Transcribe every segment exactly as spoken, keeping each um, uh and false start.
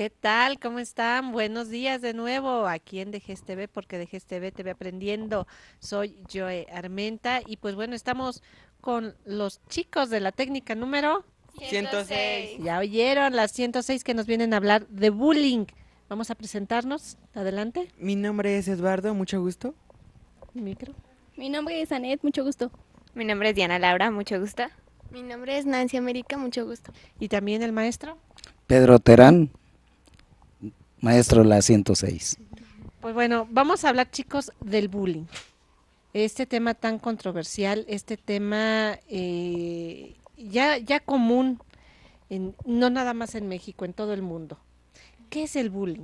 ¿Qué tal? ¿Cómo están? Buenos días de nuevo aquí en D G S T V, porque D G S T V te ve aprendiendo. Soy Joe Armenta y pues bueno, estamos con los chicos de la técnica número, ciento seis. ya oyeron, las ciento seis que nos vienen a hablar de bullying. Vamos a presentarnos. Adelante, Mi nombre es Eduardo, mucho gusto. micro. Mi nombre es Anet, mucho gusto. Mi nombre es Diana Laura, mucho gusto. Mi nombre es Nancy América, mucho gusto. Y también el maestro. Pedro Terán, maestro la ciento seis. Pues bueno, vamos a hablar, chicos, del bullying. Este tema tan controversial, este tema eh, ya, ya común, en, no nada más en México, en todo el mundo. ¿Qué es el bullying?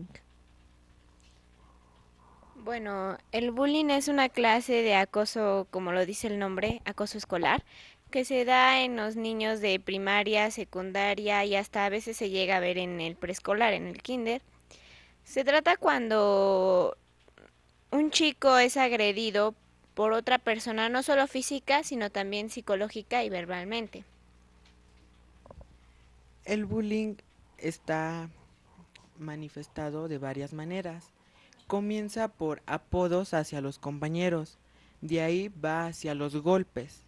Bueno, el bullying es una clase de acoso, como lo dice el nombre, acoso escolar, que se da en los niños de primaria, secundaria y hasta a veces se llega a ver en el preescolar, en el kinder. Se trata cuando un chico es agredido por otra persona, no solo física, sino también psicológica y verbalmente. El bullying está manifestado de varias maneras. Comienza por apodos hacia los compañeros, de ahí va hacia los golpes.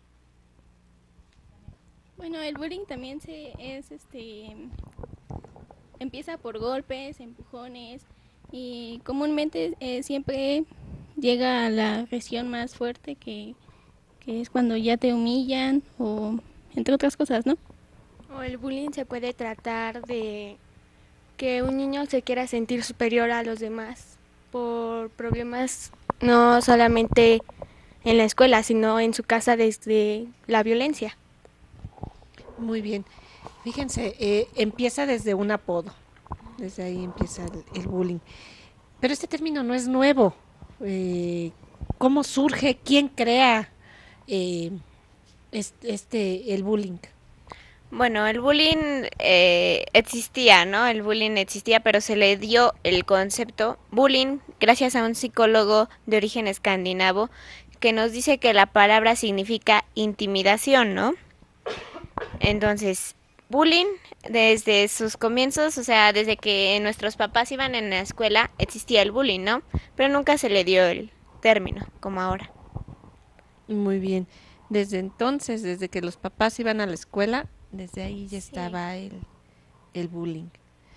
Bueno, el bullying también se es este empieza por golpes, empujones y comúnmente eh, siempre llega a la agresión más fuerte que, que es cuando ya te humillan o entre otras cosas, ¿no? O el bullying se puede tratar de que un niño se quiera sentir superior a los demás por problemas no solamente en la escuela, sino en su casa desde la violencia. Muy bien. Fíjense, eh, empieza desde un apodo. Desde ahí empieza el, el bullying. Pero este término no es nuevo. Eh, ¿Cómo surge? ¿Quién crea eh, este, este, el bullying? Bueno, el bullying eh, existía, ¿no? El bullying existía, pero se le dio el concepto bullying gracias a un psicólogo de origen escandinavo que nos dice que la palabra significa intimidación, ¿no? Entonces, bullying desde sus comienzos, o sea, desde que nuestros papás iban en la escuela, existía el bullying, ¿no? Pero nunca se le dio el término, como ahora. Muy bien. Desde entonces, desde que los papás iban a la escuela, desde ahí ya Sí. estaba el, el bullying.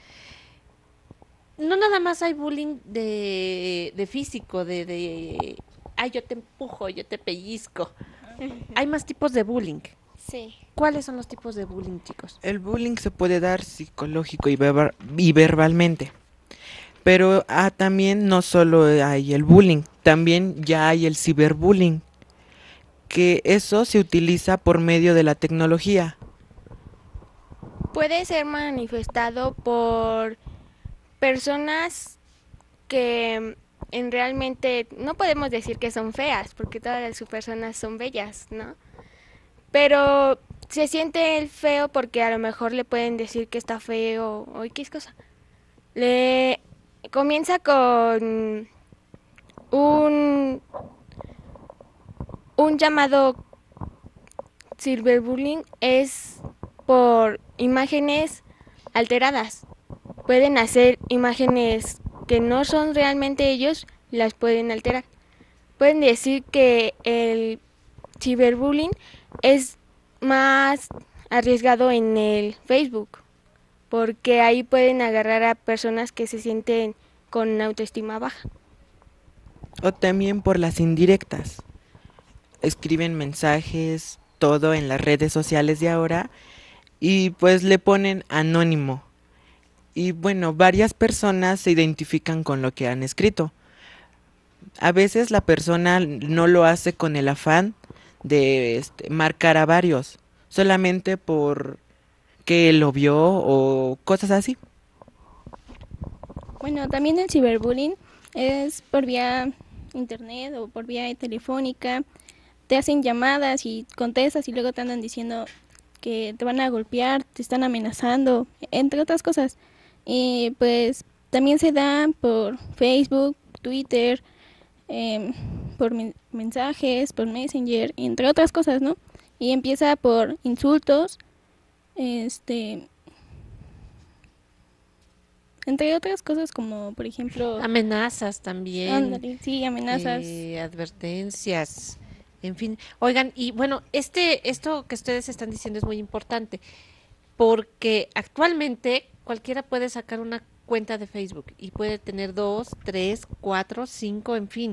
No nada más hay bullying de, de físico, de, de, ay, yo te empujo, yo te pellizco. Hay más tipos de bullying. Sí. ¿Cuáles son los tipos de bullying, chicos? El bullying se puede dar psicológico y, verba- y verbalmente. Pero ah, también no solo hay el bullying, también ya hay el ciberbullying, que eso se utiliza por medio de la tecnología. Puede ser manifestado por personas que en realmente no podemos decir que son feas, porque todas las personas son bellas, ¿no? Pero se siente el feo porque a lo mejor le pueden decir que está feo o X cosa. Le comienza con un, un llamado cyberbullying, es por imágenes alteradas. Pueden hacer imágenes que no son realmente ellos, las pueden alterar. Pueden decir que el ciberbullying es más arriesgado en el Facebook, porque ahí pueden agarrar a personas que se sienten con autoestima baja. O también por las indirectas. Escriben mensajes, todo en las redes sociales de ahora y pues le ponen anónimo. Y bueno, varias personas se identifican con lo que han escrito. A veces la persona no lo hace con el afán de este, marcar a varios, solamente por que lo vio o cosas así. Bueno, también el ciberbullying es por vía internet o por vía telefónica. Te hacen llamadas y contestas y luego te andan diciendo que te van a golpear, te están amenazando, entre otras cosas. Y pues también se da por Facebook, Twitter, eh, por men- mensajes, por Messenger, entre otras cosas, ¿no? Y empieza por insultos, este, entre otras cosas como, por ejemplo, Amenazas también. ándale, sí, amenazas. eh, advertencias, en fin. Oigan, y bueno, este, esto que ustedes están diciendo es muy importante, porque actualmente cualquiera puede sacar una cuenta de Facebook y puede tener dos, tres, cuatro, cinco, en fin,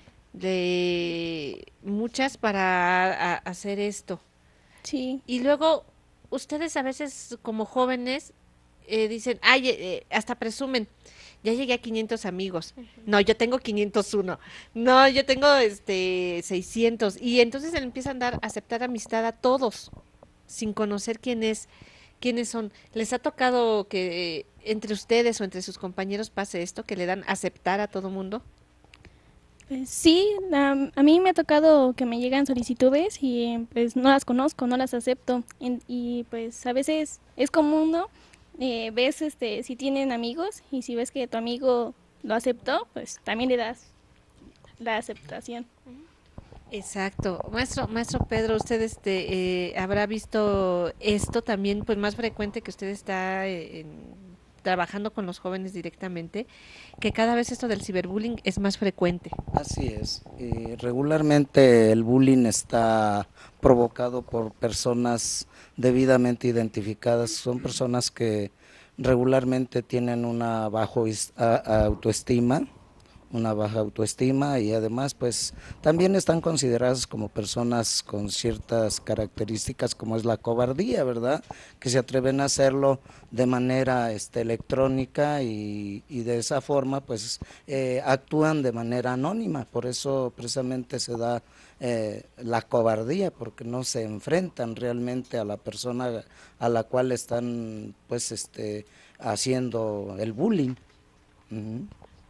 de muchas para a- hacer esto. Sí, Y luego, ustedes a veces como jóvenes eh, dicen, ay, eh, eh", hasta presumen, ya llegué a quinientos amigos. No, yo tengo quinientos uno. No, yo tengo este seiscientos. Y entonces le empiezan a dar, a aceptar amistad a todos, sin conocer quién es, quiénes son. ¿Les ha tocado que eh, entre ustedes o entre sus compañeros pase esto, que le dan aceptar a todo mundo? pues sí, am- a mí me ha tocado que me llegan solicitudes y eh, pues no las conozco, no las acepto. En- y pues a veces es común, ¿no? Eh, ves este, si tienen amigos y si ves que tu amigo lo aceptó, pues también le das la aceptación. Exacto. Maestro, maestro Pedro, usted este, eh, habrá visto esto también, pues más frecuente que usted está eh, en- trabajando con los jóvenes directamente, que cada vez esto del ciberbullying es más frecuente. Así es. Eh, regularmente el bullying está provocado por personas debidamente identificadas. Son personas que regularmente tienen una bajo is- a- autoestima, una baja autoestima y además pues también están consideradas como personas con ciertas características como es la cobardía, ¿verdad? Que se atreven a hacerlo de manera este, electrónica y, y de esa forma pues eh, actúan de manera anónima, por eso precisamente se da eh, la cobardía, porque no se enfrentan realmente a la persona a la cual están pues este haciendo el bullying. Ujú.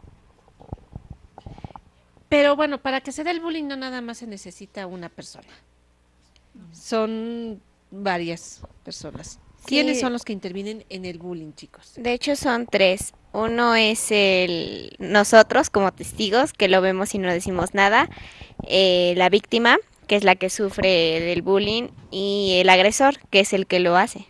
Pero bueno, para que se dé el bullying no nada más se necesita una persona, son varias personas. ¿Quiénes Sí, son los que intervienen en el bullying, chicos? de hecho son tres. Uno es el nosotros como testigos, que lo vemos y no decimos nada. Eh, la víctima, que es la que sufre del bullying. Y el agresor, que es el que lo hace.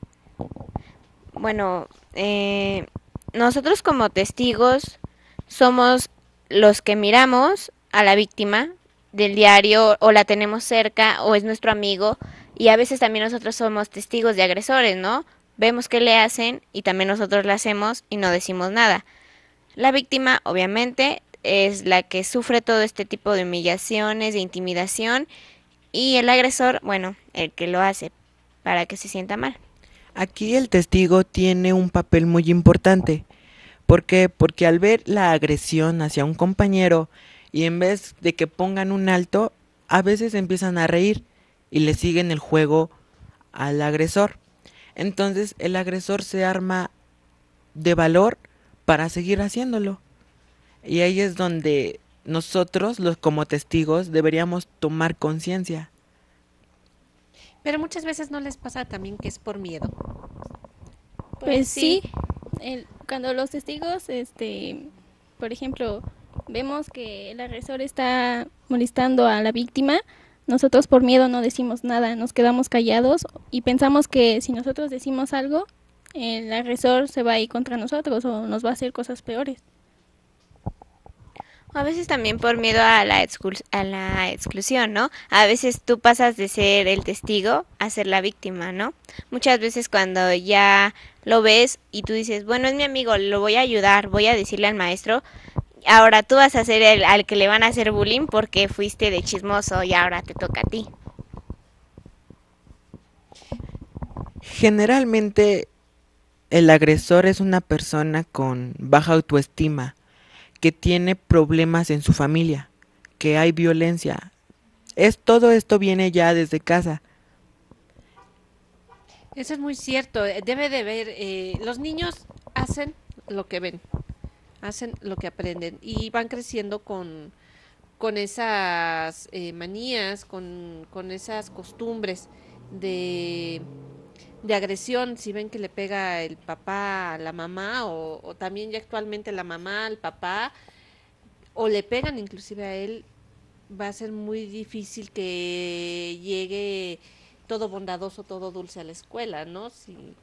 Bueno, eh, nosotros como testigos somos los que miramos a la víctima del diario o la tenemos cerca o es nuestro amigo y a veces también nosotros somos testigos de agresores, ¿no? Vemos qué le hacen y también nosotros le hacemos y no decimos nada. La víctima, obviamente, es la que sufre todo este tipo de humillaciones, de intimidación y el agresor, bueno, el que lo hace para que se sienta mal. Aquí el testigo tiene un papel muy importante. ¿Por qué? Porque al ver la agresión hacia un compañero y en vez de que pongan un alto, a veces empiezan a reír y le siguen el juego al agresor. Entonces el agresor se arma de valor para seguir haciéndolo. Y ahí es donde nosotros, los como testigos, deberíamos tomar conciencia. Pero muchas veces no les pasa también que es por miedo. Pues sí, el- cuando los testigos, este, por ejemplo, vemos que el agresor está molestando a la víctima, nosotros por miedo no decimos nada, nos quedamos callados y pensamos que si nosotros decimos algo, el agresor se va a ir contra nosotros o nos va a hacer cosas peores. A veces también por miedo a la, exclu- a la exclusión, ¿no? A veces tú pasas de ser el testigo a ser la víctima, ¿no? Muchas veces cuando ya lo ves y tú dices, bueno, es mi amigo, lo voy a ayudar, voy a decirle al maestro, ahora tú vas a ser el al que le van a hacer bullying porque fuiste de chismoso y ahora te toca a ti. Generalmente el agresor es una persona con baja autoestima, que tiene problemas en su familia, que hay violencia. Es todo esto viene ya desde casa. Eso es muy cierto. eh, Debe de ver, eh, los niños hacen lo que ven, hacen lo que aprenden y van creciendo con, con esas eh, manías, con, con esas costumbres de, de agresión. Si ven que le pega el papá a la mamá o, o también ya actualmente la mamá al papá o le pegan inclusive a él, va a ser muy difícil que llegue todo bondadoso, todo dulce a la escuela, ¿no? Si,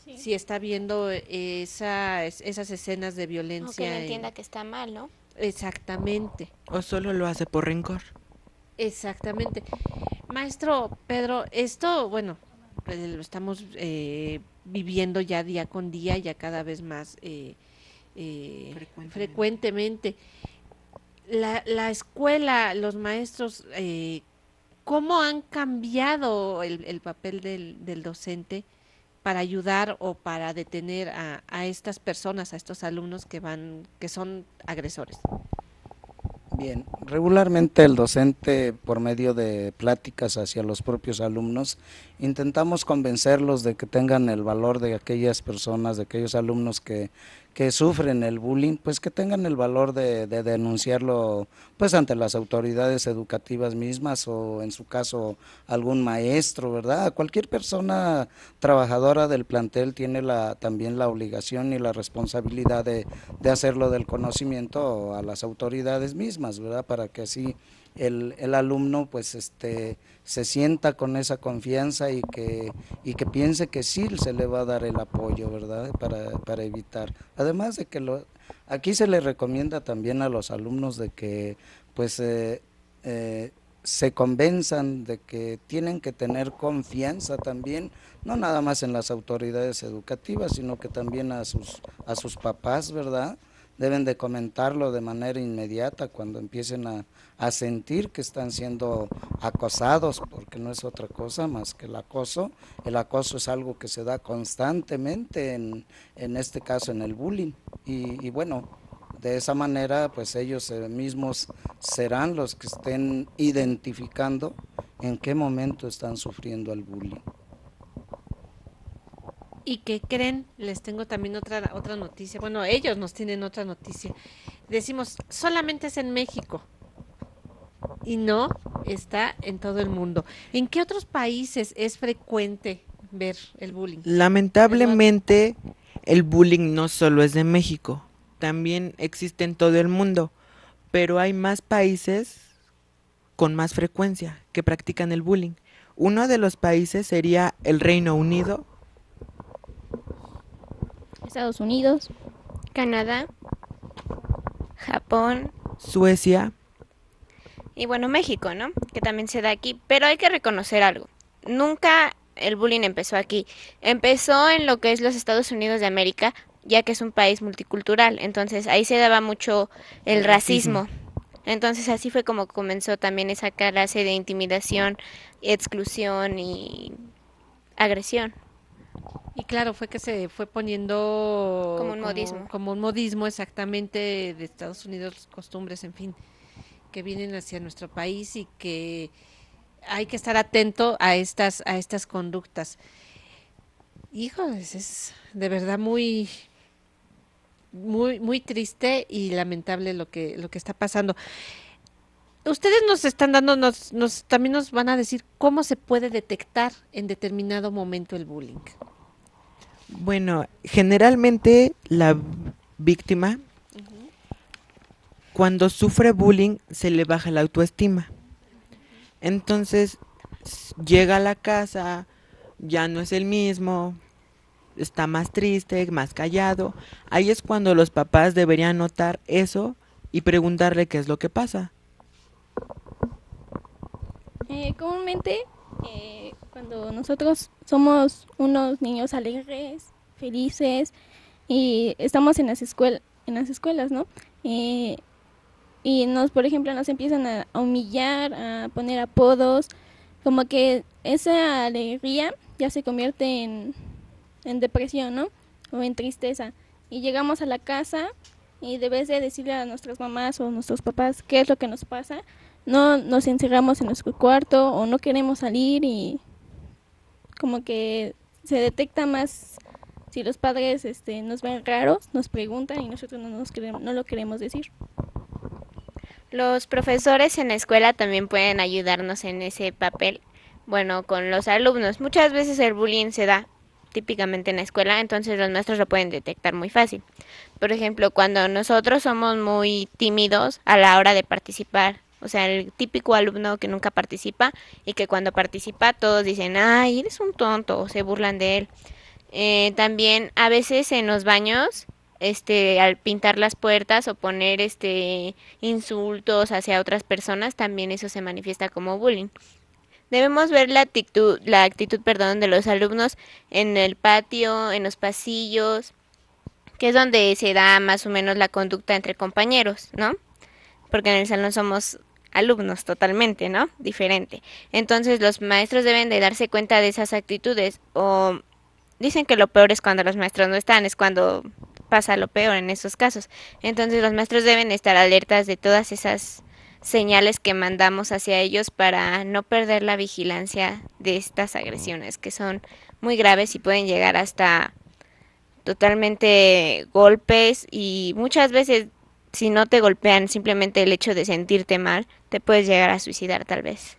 Sí. si está viendo esa, esas escenas de O que violencia. no en- entienda que está mal, ¿no? Exactamente, O solo lo hace por rencor. exactamente. Maestro Pedro, esto, bueno, eh, lo estamos eh, viviendo ya día con día, ya cada vez más eh, eh, Frecuentemente. frecuentemente. La, la escuela, los maestros, eh, ¿cómo han cambiado el, el papel del, del docente para ayudar o para detener a, a estas personas, a estos alumnos que van, que son agresores? Bien, regularmente el docente, por medio de pláticas hacia los propios alumnos, intentamos convencerlos de que tengan el valor de aquellas personas, de aquellos alumnos que, que sufren el bullying, pues que tengan el valor de, de denunciarlo pues ante las autoridades educativas mismas o en su caso algún maestro, ¿verdad? Cualquier persona trabajadora del plantel tiene la, también la obligación y la responsabilidad de, de hacerlo del conocimiento a las autoridades mismas, ¿verdad? Para que así el, el alumno pues este se sienta con esa confianza y que, y que piense que sí se le va a dar el apoyo, ¿verdad? Para, para evitar. Además de que lo, aquí se le recomienda también a los alumnos de que pues eh, eh, se convenzan de que tienen que tener confianza también, no nada más en las autoridades educativas, sino que también a sus, a sus papás, ¿verdad? Deben de comentarlo de manera inmediata cuando empiecen a, a sentir que están siendo acosados, porque no es otra cosa más que el acoso. El acoso es algo que se da constantemente, en, en este caso en el bullying, y, y bueno, de esa manera pues ellos mismos serán los que estén identificando en qué momento están sufriendo el bullying. ¿Y qué creen? Les tengo también otra, otra noticia. Bueno, ellos nos tienen otra noticia. Decimos, solamente es en México. Y no, está en todo el mundo. ¿En qué otros países es frecuente ver el bullying? Lamentablemente, el bullying no solo es de México, también existe en todo el mundo, pero hay más países con más frecuencia que practican el bullying. Uno de los países sería el Reino Unido, Estados Unidos. Canadá, Japón Suecia, y bueno, México, ¿no? Que también se da aquí. Pero hay que reconocer algo. Nunca el bullying empezó aquí. Empezó en lo que es los Estados Unidos de América, ya que es un país multicultural. Entonces ahí se daba mucho el El racismo. racismo. Entonces así fue como comenzó también esa clase de intimidación, exclusión y agresión. Y claro, fue que se fue poniendo Como un modismo. como un modismo exactamente de Estados Unidos, costumbres, en fin, que vienen hacia nuestro país y que hay que estar atento a estas a estas conductas. Híjoles, es de verdad muy muy muy triste y lamentable lo que lo que está pasando. Ustedes nos están dando nos, nos también nos van a decir cómo se puede detectar en determinado momento el bullying. bueno, generalmente la víctima, cuando sufre bullying, se le baja la autoestima. Entonces, s- llega a la casa, ya no es el mismo, está más triste, más callado. Ahí es cuando los papás deberían notar eso y preguntarle qué es lo que pasa. Eh, comúnmente, eh, cuando nosotros somos unos niños alegres, felices y estamos en las escuelas, en las escuelas, ¿no? Eh, y nos, por ejemplo, nos empiezan a, a humillar, a poner apodos, como que esa alegría ya se convierte en, en depresión, ¿no? O en tristeza. Y llegamos a la casa y de vez de decirle a nuestras mamás o nuestros papás qué es lo que nos pasa, no nos encerramos en nuestro cuarto o no queremos salir y como que se detecta más si los padres este, nos ven raros, nos preguntan y nosotros no, nos queremos, no lo queremos decir. Los profesores en la escuela también pueden ayudarnos en ese papel, bueno, con los alumnos. Muchas veces el bullying se da típicamente en la escuela, entonces los maestros lo pueden detectar muy fácil. Por ejemplo, cuando nosotros somos muy tímidos a la hora de participar, o sea, el típico alumno que nunca participa y que cuando participa todos dicen, ay, eres un tonto, o se burlan de él. Eh, también a veces en los baños, este, al pintar las puertas o poner este insultos hacia otras personas, también eso se manifiesta como bullying. Debemos ver la actitud, la actitud, perdón, de los alumnos en el patio, en los pasillos, que es donde se da más o menos la conducta entre compañeros, ¿no? Porque en el salón somos alumnos totalmente, ¿no? Diferente. Entonces los maestros deben de darse cuenta de esas actitudes o dicen que lo peor es cuando los maestros no están, es cuando pasa lo peor en esos casos. Entonces los maestros deben estar alertas de todas esas señales que mandamos hacia ellos para no perder la vigilancia de estas agresiones que son muy graves y pueden llegar hasta totalmente golpes y muchas veces si no te golpean simplemente el hecho de sentirte mal te puedes llegar a suicidar tal vez.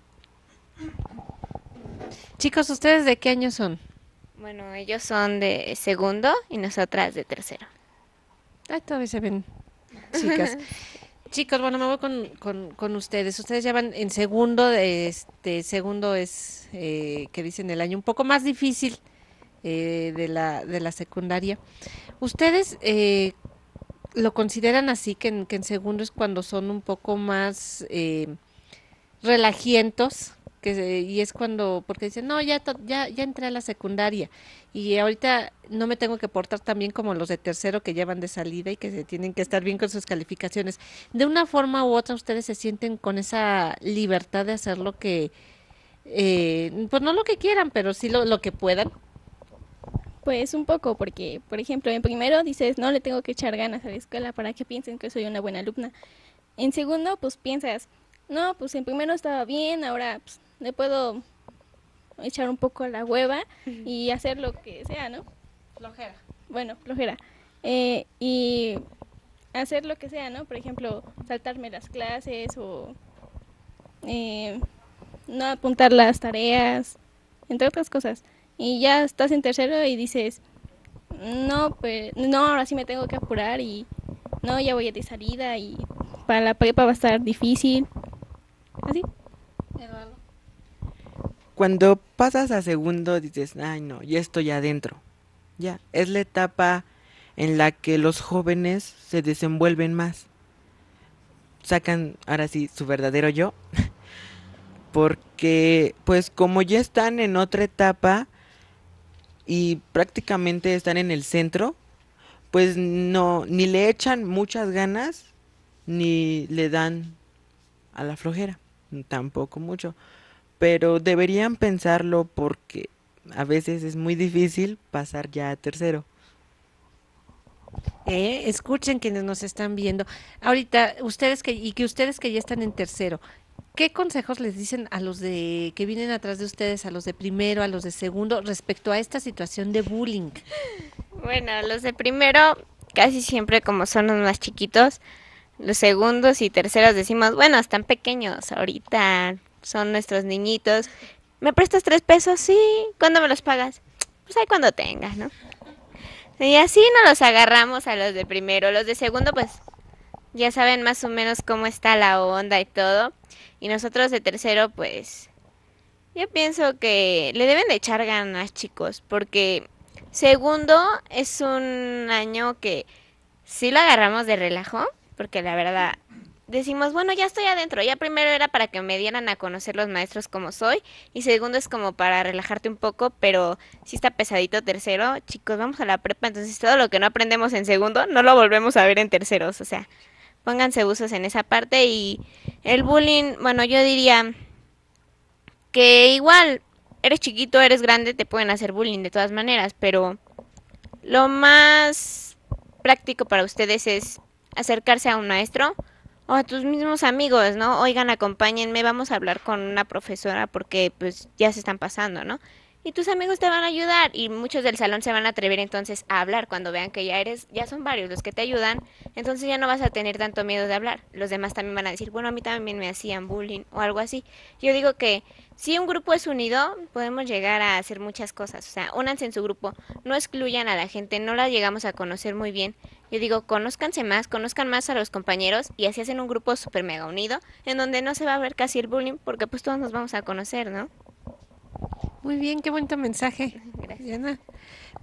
Chicos, ¿ustedes de qué año son? Bueno, ellos son de segundo y nosotras de tercero. Ay, todavía se ven chicas. Chicos, bueno, me voy con, con, con ustedes. Ustedes ya van en segundo, de este segundo es, eh, que dicen el año un poco más difícil eh, de la, de la secundaria. ¿Ustedes eh, lo consideran así, que en, que en segundo es cuando son un poco más eh, relajientos? Que, se- y es cuando, porque dicen, no, ya, to- ya, ya entré a la secundaria y ahorita no me tengo que portar tan bien como los de tercero que llevan de salida y que se tienen que estar bien con sus calificaciones. De una forma u otra, ustedes se sienten con esa libertad de hacer lo que, eh, pues no lo que quieran, pero sí lo, lo que puedan. Pues un poco, porque, por ejemplo, en primero dices, no le tengo que echar ganas a la escuela para que piensen que soy una buena alumna. En segundo, pues piensas, no, pues en primero estaba bien, ahora pues, le puedo echar un poco a la hueva y hacer lo que sea, ¿no? Flojera. Bueno, flojera. Eh, y hacer lo que sea, ¿no? Por ejemplo, saltarme las clases o eh, no apuntar las tareas, entre otras cosas. Y ya estás en tercero y dices, no, pues, no, ahora sí me tengo que apurar y no, ya voy de salida y para la prepa va a estar difícil. Así. Eduardo. Cuando pasas a segundo dices, ay no, ya estoy adentro. Ya, es la etapa en la que los jóvenes se desenvuelven más. Sacan ahora sí su verdadero yo, porque pues como ya están en otra etapa y prácticamente están en el centro, pues no, ni le echan muchas ganas, ni le dan a la flojera, tampoco mucho. Pero deberían pensarlo porque a veces es muy difícil pasar ya a tercero. Eh, escuchen quienes nos están viendo. Ahorita, ustedes que, y que ustedes que ya están en tercero, ¿qué consejos les dicen a los de que vienen atrás de ustedes, a los de primero, a los de segundo, respecto a esta situación de bullying? Bueno, los de primero casi siempre como son los más chiquitos, los segundos y terceros decimos, bueno, están pequeños, ahorita son nuestros niñitos. ¿Me prestas tres pesos? Sí. ¿Cuándo me los pagas? Pues ahí cuando tengas, ¿no? Y así nos los agarramos a los de primero. Los de segundo, pues ya saben más o menos cómo está la onda y todo. Y nosotros de tercero, pues yo pienso que le deben de echar ganas, chicos, porque segundo es un año que sí lo agarramos de relajo, porque la verdad decimos, bueno, ya estoy adentro. Ya primero era para que me dieran a conocer los maestros como soy, y segundo es como para relajarte un poco, pero si está pesadito tercero, chicos, vamos a la prepa, entonces todo lo que no aprendemos en segundo no lo volvemos a ver en terceros, o sea, pónganse usos en esa parte. Y el bullying, bueno, yo diría que igual eres chiquito, eres grande, te pueden hacer bullying de todas maneras, pero lo más práctico para ustedes es acercarse a un maestro o a tus mismos amigos, ¿no? Oigan, acompáñenme, vamos a hablar con una profesora porque pues ya se están pasando, ¿no? Y tus amigos te van a ayudar y muchos del salón se van a atrever entonces a hablar cuando vean que ya eres, ya son varios los que te ayudan, entonces ya no vas a tener tanto miedo de hablar. Los demás también van a decir, bueno, a mí también me hacían bullying o algo así. Yo digo que si un grupo es unido, podemos llegar a hacer muchas cosas. O sea, únanse en su grupo, no excluyan a la gente, no la llegamos a conocer muy bien. Yo digo, conózcanse más, conozcan más a los compañeros y así hacen un grupo súper mega unido en donde no se va a ver casi el bullying porque pues todos nos vamos a conocer, ¿no? Muy bien, qué bonito mensaje, Gracias. Diana.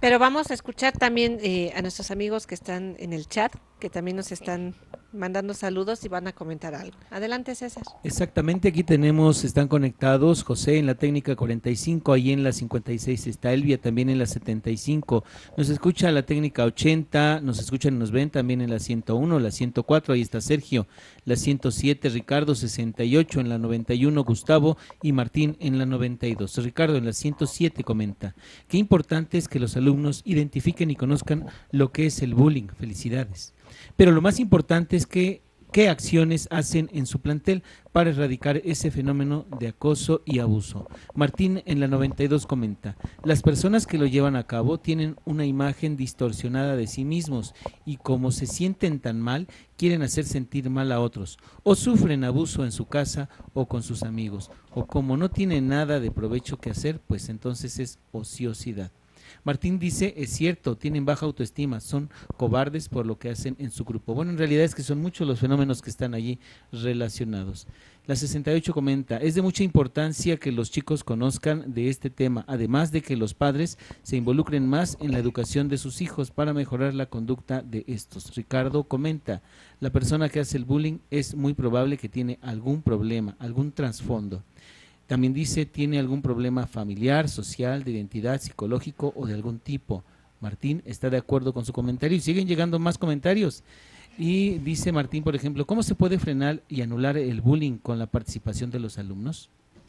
Pero vamos a escuchar también eh, a nuestros amigos que están en el chat, que también nos están mandando saludos y van a comentar algo. Adelante, César. Exactamente, aquí tenemos, están conectados José en la técnica cuarenta y cinco, ahí en la cincuenta y seis está Elvia, también en la setenta y cinco, nos escucha la técnica ochenta, nos escuchan y nos ven también en la ciento uno, la ciento cuatro, ahí está Sergio, la ciento siete, Ricardo sesenta y ocho, en la noventa y uno Gustavo y Martín en la noventa y dos. Ricardo en la ciento siete comenta, qué importante es que los alumnos identifiquen y conozcan lo que es el bullying, felicidades. Pero lo más importante es que qué acciones hacen en su plantel para erradicar ese fenómeno de acoso y abuso. Martín en la noventa y dos comenta, las personas que lo llevan a cabo tienen una imagen distorsionada de sí mismos y como se sienten tan mal, quieren hacer sentir mal a otros, o sufren abuso en su casa o con sus amigos, o como no tienen nada de provecho que hacer, pues entonces es ociosidad. Martín dice, es cierto, tienen baja autoestima, son cobardes por lo que hacen en su grupo. Bueno, en realidad es que son muchos los fenómenos que están allí relacionados. La sesenta y ocho comenta, es de mucha importancia que los chicos conozcan de este tema, además de que los padres se involucren más en la educación de sus hijos para mejorar la conducta de estos. Ricardo comenta, la persona que hace el bullying es muy probable que tiene algún problema, algún trasfondo. También dice, tiene algún problema familiar, social, de identidad, psicológico o de algún tipo. Martín está de acuerdo con su comentario y siguen llegando más comentarios. Y dice Martín, por ejemplo, ¿cómo se puede frenar y anular el bullying con la participación de los alumnos?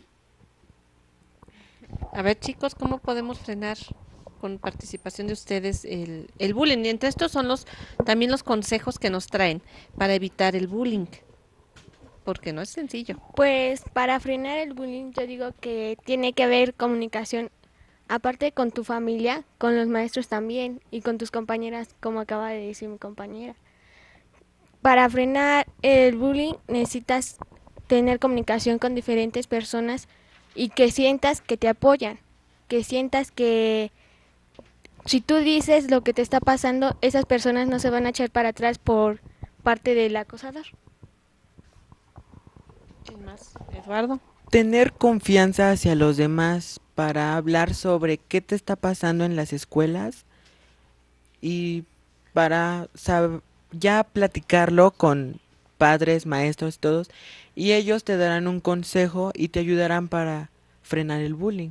A ver, chicos, ¿cómo podemos frenar con participación de ustedes el, el bullying? Y entre estos son los también los consejos que nos traen para evitar el bullying. Porque no es sencillo. Pues para frenar el bullying yo digo que tiene que haber comunicación, aparte con tu familia, con los maestros también y con tus compañeras, como acaba de decir mi compañera. Para frenar el bullying necesitas tener comunicación con diferentes personas y que sientas que te apoyan, que sientas que si tú dices lo que te está pasando, esas personas no se van a echar para atrás por parte del acosador. ¿Quién más? Eduardo. Tener confianza hacia los demás para hablar sobre qué te está pasando en las escuelas y para sab- ya platicarlo con padres, maestros, todos, y ellos te darán un consejo y te ayudarán para frenar el bullying.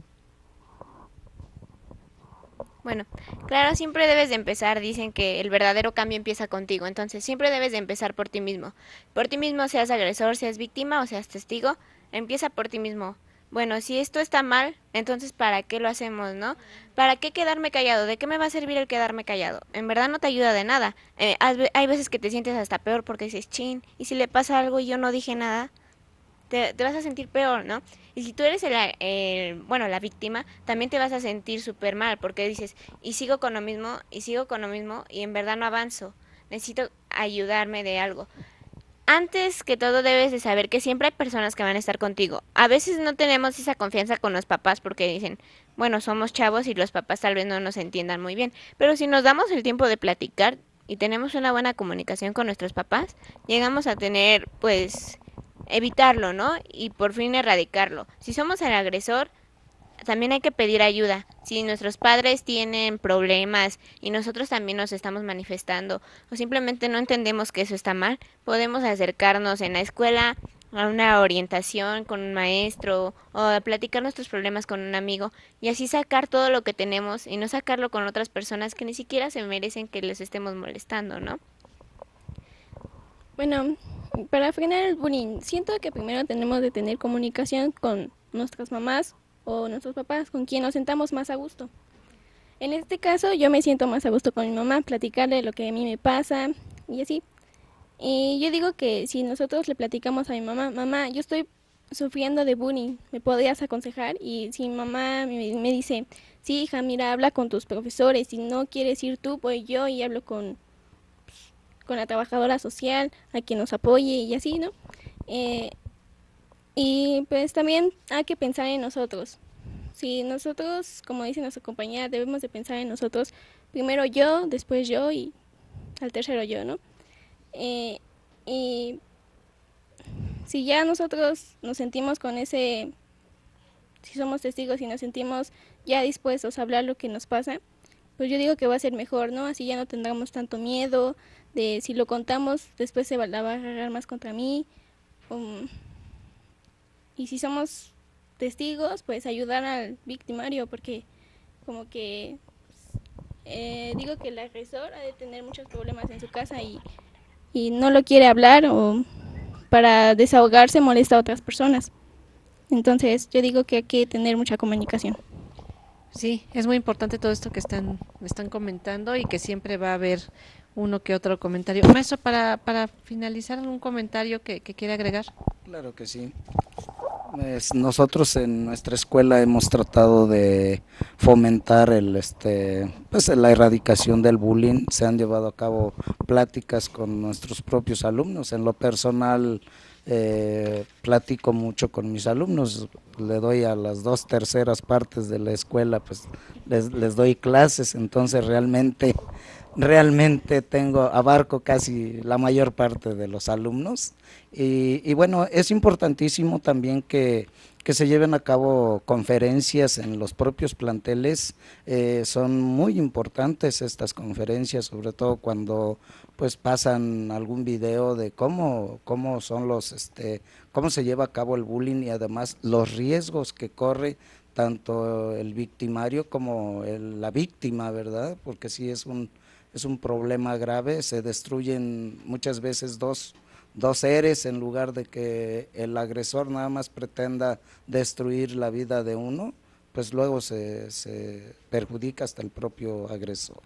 Bueno, claro, siempre debes de empezar, dicen que el verdadero cambio empieza contigo, entonces siempre debes de empezar por ti mismo. Por ti mismo, seas agresor, seas víctima o seas testigo, empieza por ti mismo. Bueno, si esto está mal, entonces ¿para qué lo hacemos, no? ¿Para qué quedarme callado? ¿De qué me va a servir el quedarme callado? En verdad no te ayuda de nada. Eh, hay veces que te sientes hasta peor porque dices, chin, ¿y si le pasa algo y yo no dije nada? Te, te vas a sentir peor, ¿no? Y si tú eres el, el bueno, la víctima, también te vas a sentir súper mal porque dices, y sigo con lo mismo, y sigo con lo mismo, y en verdad no avanzo. Necesito ayudarme de algo. Antes que todo debes de saber que siempre hay personas que van a estar contigo. A veces no tenemos esa confianza con los papás porque dicen, bueno, somos chavos y los papás tal vez no nos entiendan muy bien. Pero si nos damos el tiempo de platicar y tenemos una buena comunicación con nuestros papás, llegamos a tener, pues, evitarlo, ¿no? Y por fin erradicarlo. Si somos el agresor, también hay que pedir ayuda. Si nuestros padres tienen problemas y nosotros también nos estamos manifestando o simplemente no entendemos que eso está mal, podemos acercarnos en la escuela a una orientación con un maestro o a platicar nuestros problemas con un amigo y así sacar todo lo que tenemos y no sacarlo con otras personas que ni siquiera se merecen que les estemos molestando, ¿no? Bueno, para frenar el bullying, siento que primero tenemos de tener comunicación con nuestras mamás o nuestros papás, con quien nos sentamos más a gusto. En este caso, yo me siento más a gusto con mi mamá, platicarle lo que a mí me pasa y así. Y yo digo que si nosotros le platicamos a mi mamá, mamá, yo estoy sufriendo de bullying, ¿me podrías aconsejar? Y si mi mamá me, me dice, sí, hija, mira, habla con tus profesores, si no quieres ir tú, voy yo y hablo con... con la trabajadora social, a quien nos apoye y así, ¿no? Eh, y pues también hay que pensar en nosotros. Si nosotros, como dice nuestra compañera, debemos de pensar en nosotros, primero yo, después yo y al tercero yo, ¿no? Eh, y si ya nosotros nos sentimos con ese, si somos testigos y nos sentimos ya dispuestos a hablar lo que nos pasa, pues yo digo que va a ser mejor, ¿no? Así ya no tendremos tanto miedo de si lo contamos, después se va, la va a agarrar más contra mí. Um, y si somos testigos, pues ayudar al victimario, porque como que eh, digo que el agresor ha de tener muchos problemas en su casa y, y no lo quiere hablar o para desahogarse molesta a otras personas. Entonces yo digo que hay que tener mucha comunicación. Sí, es muy importante todo esto que están, están comentando y que siempre va a haber uno que otro comentario. Maestro, para, para finalizar, un comentario que, que quiere agregar. Claro que sí. Pues nosotros en nuestra escuela hemos tratado de fomentar el este pues la erradicación del bullying. Se han llevado a cabo pláticas con nuestros propios alumnos. En lo personal eh, platico mucho con mis alumnos, le doy a las dos terceras partes de la escuela, pues les, les doy clases, entonces realmente realmente tengo, abarco casi la mayor parte de los alumnos y, y bueno, es importantísimo también que, que se lleven a cabo conferencias en los propios planteles, eh, son muy importantes estas conferencias, sobre todo cuando pues pasan algún video de cómo, cómo son los, este, cómo se lleva a cabo el bullying y además los riesgos que corre tanto el victimario como el, la víctima, ¿verdad? Porque sí es un es un problema grave, se destruyen muchas veces dos, dos seres en lugar de que el agresor nada más pretenda destruir la vida de uno, pues luego se, se perjudica hasta el propio agresor.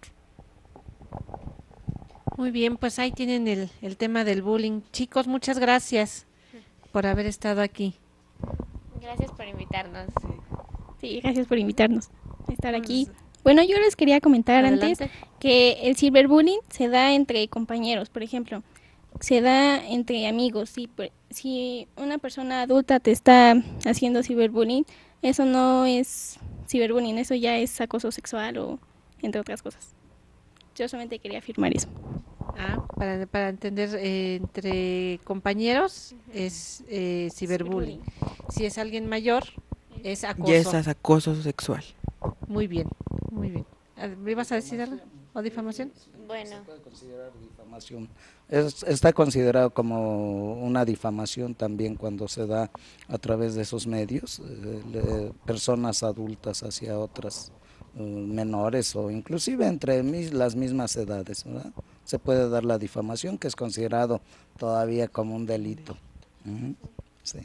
Muy bien, pues ahí tienen el, el tema del bullying. Chicos, muchas gracias por haber estado aquí. Gracias por invitarnos. Sí, gracias por invitarnos a estar aquí. Bueno, yo les quería comentar Adelante. antes que el ciberbullying se da entre compañeros, por ejemplo, se da entre amigos. Si, si una persona adulta te está haciendo ciberbullying, eso no es ciberbullying, eso ya es acoso sexual o entre otras cosas. Yo solamente quería afirmar eso. Ah, para, para entender, eh, entre compañeros es eh, ciberbullying. Si es alguien mayor, es acoso. Y es acoso sexual. Muy bien, muy bien. ¿Me ibas a decir algo? ¿O difamación? Bueno. Se puede considerar difamación. Es, está considerado como una difamación también cuando se da a través de esos medios, eh, le, personas adultas hacia otras uh, menores o inclusive entre mis, las mismas edades, ¿verdad? Se puede dar la difamación, que es considerado todavía como un delito. Uh-huh. Sí.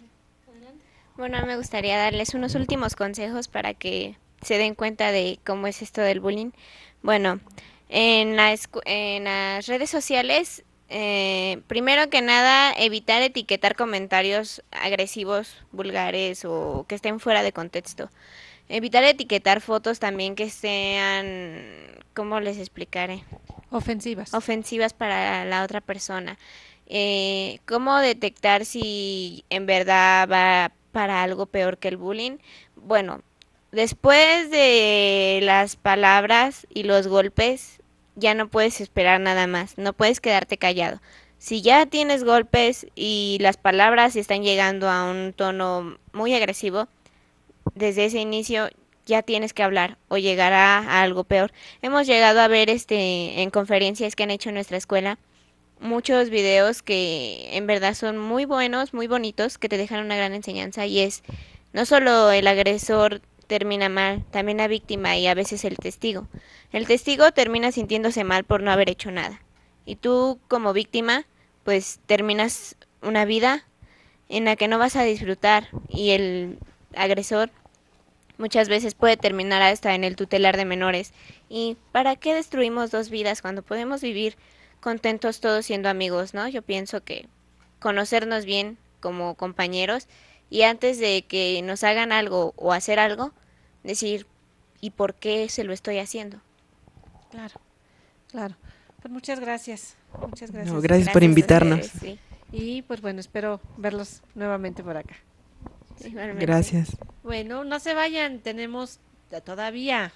Bueno, me gustaría darles unos últimos consejos para que se den cuenta de cómo es esto del bullying. Bueno, en, la en las redes sociales, eh, primero que nada, evitar etiquetar comentarios agresivos, vulgares o que estén fuera de contexto. Evitar etiquetar fotos también que sean, ¿cómo les explicaré? Ofensivas. Ofensivas para la otra persona. Eh, ¿Cómo detectar si en verdad va para algo peor que el bullying? Bueno, después de las palabras y los golpes, ya no puedes esperar nada más, no puedes quedarte callado. Si ya tienes golpes y las palabras están llegando a un tono muy agresivo, desde ese inicio ya tienes que hablar o llegará a algo peor. Hemos llegado a ver este en conferencias que han hecho en nuestra escuela muchos videos que en verdad son muy buenos, muy bonitos, que te dejan una gran enseñanza y es no solo el agresor termina mal, también la víctima y a veces el testigo. El testigo termina sintiéndose mal por no haber hecho nada. Y tú como víctima, pues terminas una vida en la que no vas a disfrutar y el agresor muchas veces puede terminar hasta en el tutelar de menores. ¿Y para qué destruimos dos vidas cuando podemos vivir contentos todos siendo amigos, ¿no? Yo pienso que conocernos bien como compañeros y antes de que nos hagan algo o hacer algo, decir, ¿y por qué se lo estoy haciendo? Claro, claro. Pues muchas gracias. Muchas gracias. No, gracias por invitarnos. Ustedes, sí. Y pues bueno, espero verlos nuevamente por acá. Igualmente. Gracias. Bueno, no se vayan, tenemos todavía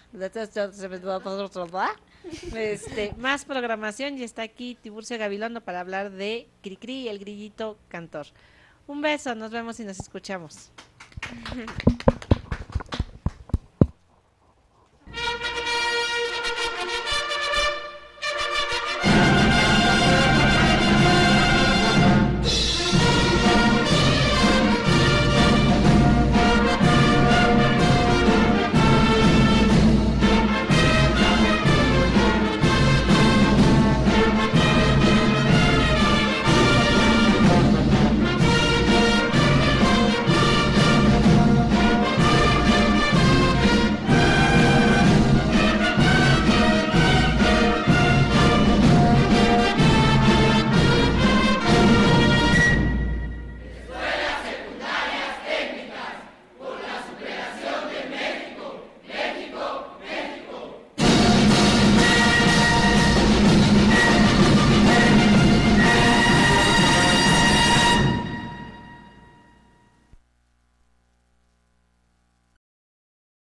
este, más programación y está aquí Tiburcio Gabilondo para hablar de Cricri, el grillito cantor. Un beso, nos vemos y nos escuchamos.